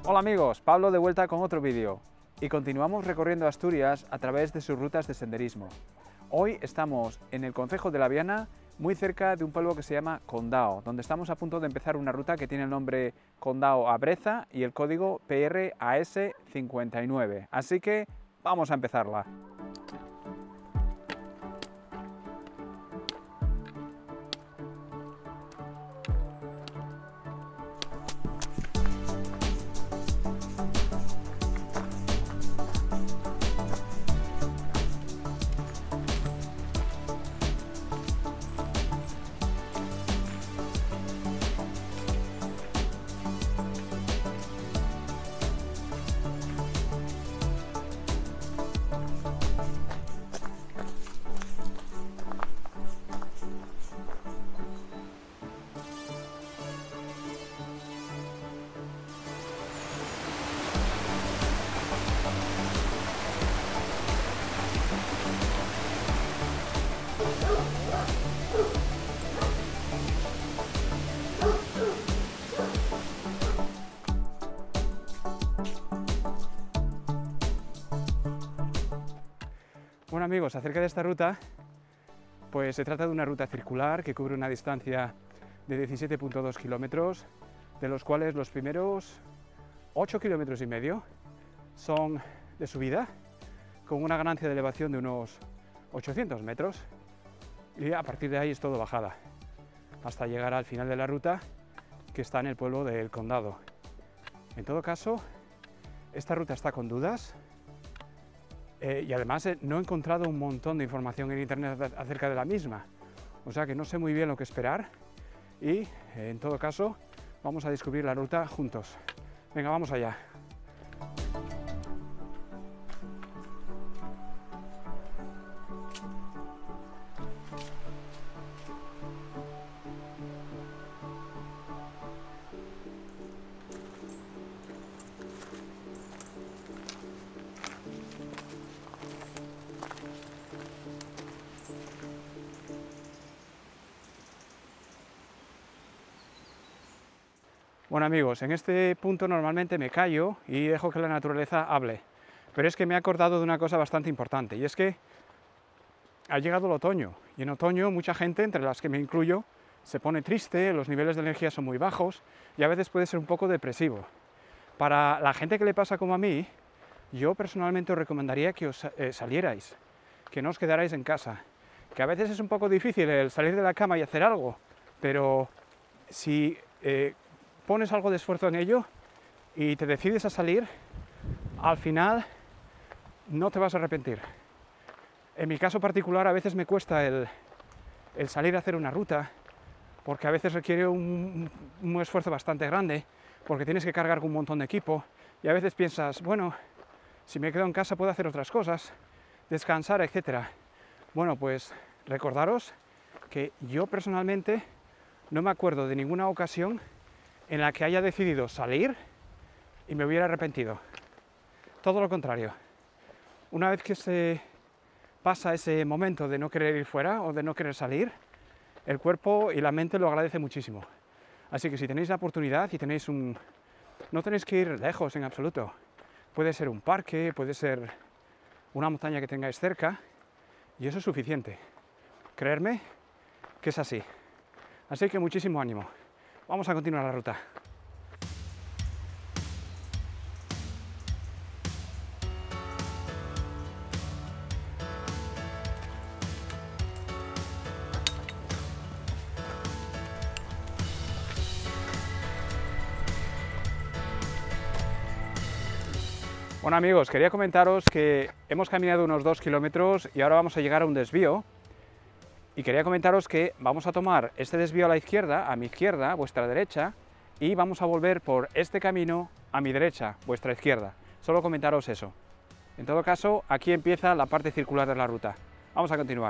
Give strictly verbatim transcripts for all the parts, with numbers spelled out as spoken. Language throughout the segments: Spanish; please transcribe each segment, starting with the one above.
Hola amigos, Pablo de vuelta con otro vídeo y continuamos recorriendo Asturias a través de sus rutas de senderismo. Hoy estamos en el concejo de La Viana, muy cerca de un pueblo que se llama Condao, donde estamos a punto de empezar una ruta que tiene el nombre Condao a Breza y el código P R A S cincuenta y nueve. Así que vamos a empezarla. Bueno amigos, acerca de esta ruta, pues se trata de una ruta circular que cubre una distancia de diecisiete punto dos kilómetros, de los cuales los primeros ocho kilómetros y medio son de subida, con una ganancia de elevación de unos ochocientos metros, y a partir de ahí es todo bajada, hasta llegar al final de la ruta, que está en el pueblo del Condado. En todo caso, esta ruta está con dudas. Eh, y además eh, no he encontrado un montón de información en internet acerca de la misma, o sea que no sé muy bien lo que esperar y eh, en todo caso vamos a descubrir la ruta juntos. Venga, vamos allá. Bueno amigos, en este punto normalmente me callo y dejo que la naturaleza hable, pero es que me he acordado de una cosa bastante importante, y es que ha llegado el otoño, y en otoño mucha gente, entre las que me incluyo, se pone triste, los niveles de energía son muy bajos y a veces puede ser un poco depresivo. Para la gente que le pasa como a mí, yo personalmente os recomendaría que os eh, salierais, que no os quedarais en casa, que a veces es un poco difícil el salir de la cama y hacer algo, pero si eh, pones algo de esfuerzo en ello y te decides a salir, al final no te vas a arrepentir. En mi caso particular a veces me cuesta el, el salir a hacer una ruta, porque a veces requiere un, un esfuerzo bastante grande, porque tienes que cargar con un montón de equipo, y a veces piensas, bueno, si me quedo en casa puedo hacer otras cosas, descansar, etcétera. Bueno, pues recordaros que yo personalmente no me acuerdo de ninguna ocasión en la que haya decidido salir y me hubiera arrepentido. Todo lo contrario. Una vez que se pasa ese momento de no querer ir fuera o de no querer salir, el cuerpo y la mente lo agradece muchísimo. Así que si tenéis la oportunidad y tenéis un... no tenéis que ir lejos en absoluto. Puede ser un parque, puede ser una montaña que tengáis cerca, y eso es suficiente. Creedme que es así. Así que muchísimo ánimo. Vamos a continuar la ruta. Bueno amigos, quería comentaros que hemos caminado unos dos kilómetros y ahora vamos a llegar a un desvío. Y quería comentaros que vamos a tomar este desvío a la izquierda, a mi izquierda, a vuestra derecha, y vamos a volver por este camino a mi derecha, vuestra izquierda. Solo comentaros eso. En todo caso, aquí empieza la parte circular de la ruta. Vamos a continuar.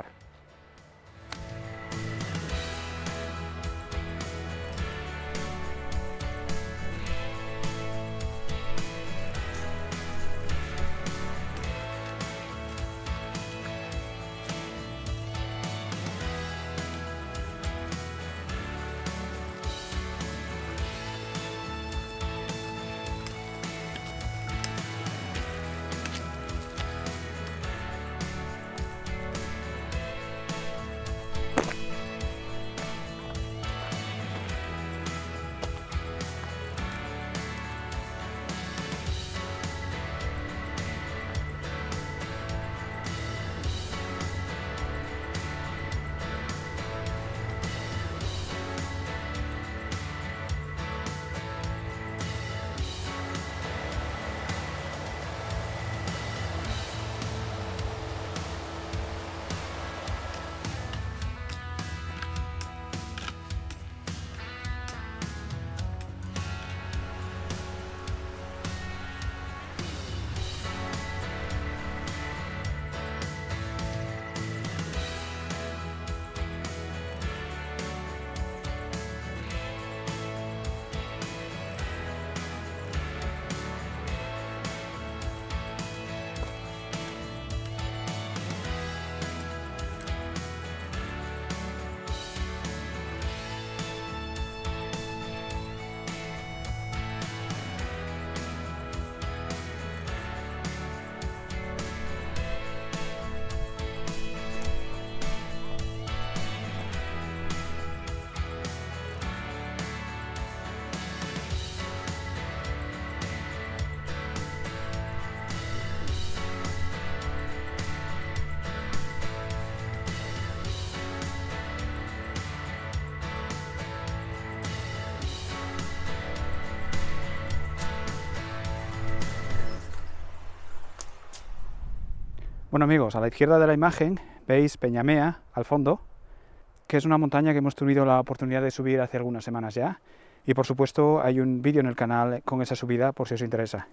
Bueno amigos, a la izquierda de la imagen veis Peñamea al fondo, que es una montaña que hemos tenido la oportunidad de subir hace algunas semanas ya, y por supuesto hay un vídeo en el canal con esa subida por si os interesa.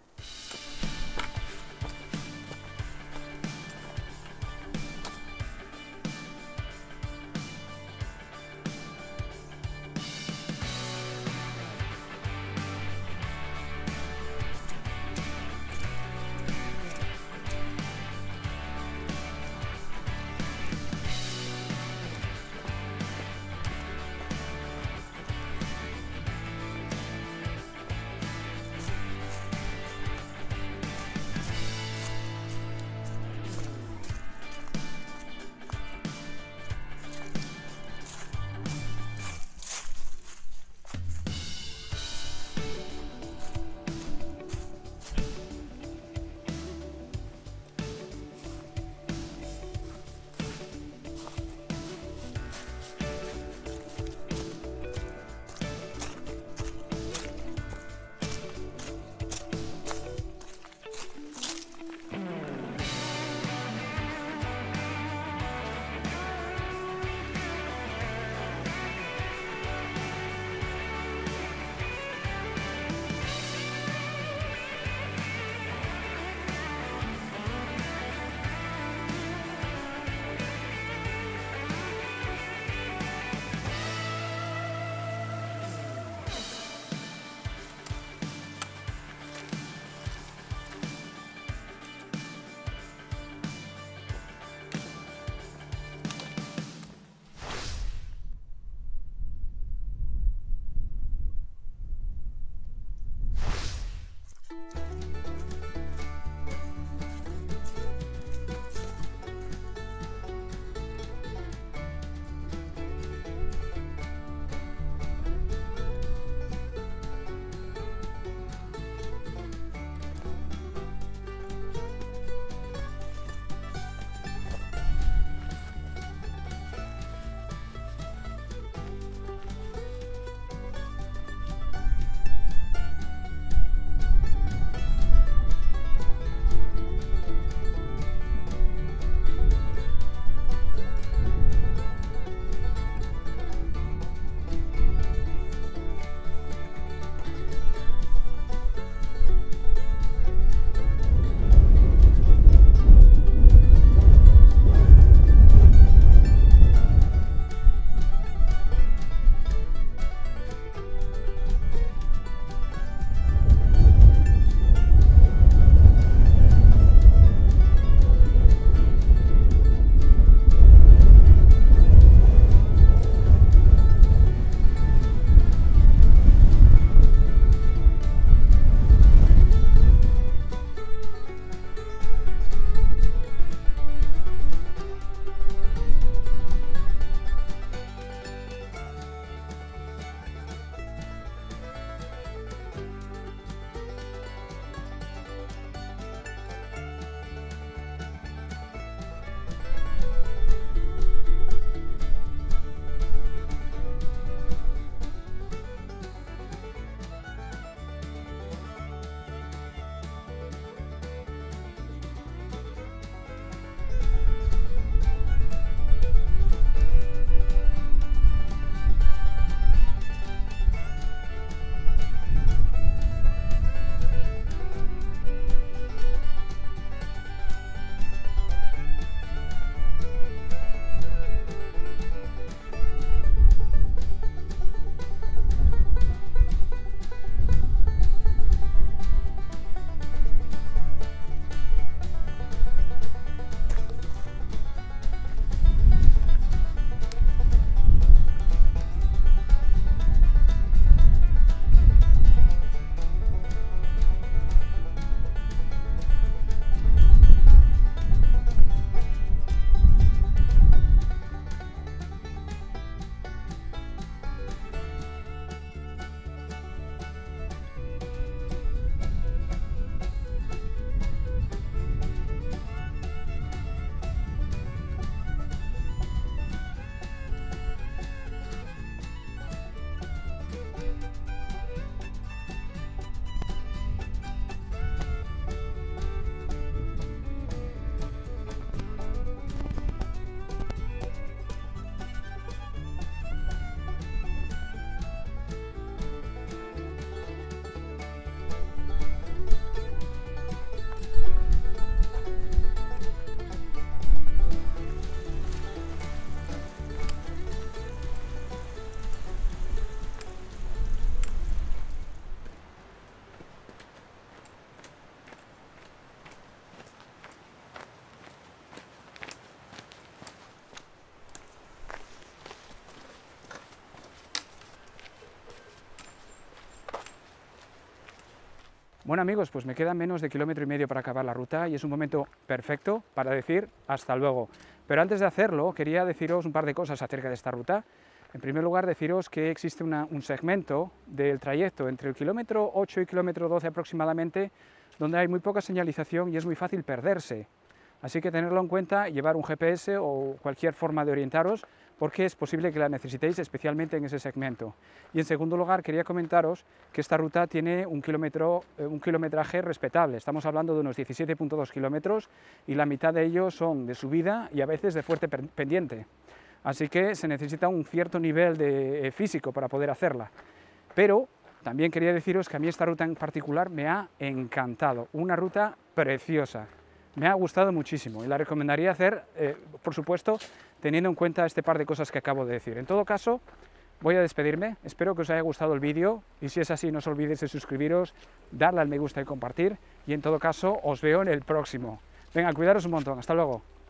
Bueno amigos, pues me queda menos de kilómetro y medio para acabar la ruta y es un momento perfecto para decir hasta luego. Pero antes de hacerlo, quería deciros un par de cosas acerca de esta ruta. En primer lugar, deciros que existe una, un segmento del trayecto entre el kilómetro ocho y el kilómetro doce aproximadamente, donde hay muy poca señalización y es muy fácil perderse. Así que tenerlo en cuenta, llevar un G P S o cualquier forma de orientaros, porque es posible que la necesitéis especialmente en ese segmento. Y en segundo lugar, quería comentaros que esta ruta tiene un, kilómetro, eh, un kilometraje respetable. Estamos hablando de unos diecisiete punto dos kilómetros y la mitad de ellos son de subida y a veces de fuerte pendiente. Así que se necesita un cierto nivel de, eh, físico para poder hacerla. Pero también quería deciros que a mí esta ruta en particular me ha encantado. Una ruta preciosa. Me ha gustado muchísimo y la recomendaría hacer, eh, por supuesto, teniendo en cuenta este par de cosas que acabo de decir. En todo caso, voy a despedirme, espero que os haya gustado el vídeo y si es así no os olvidéis de suscribiros, darle al me gusta y compartir y en todo caso os veo en el próximo. Venga, cuidaros un montón, hasta luego.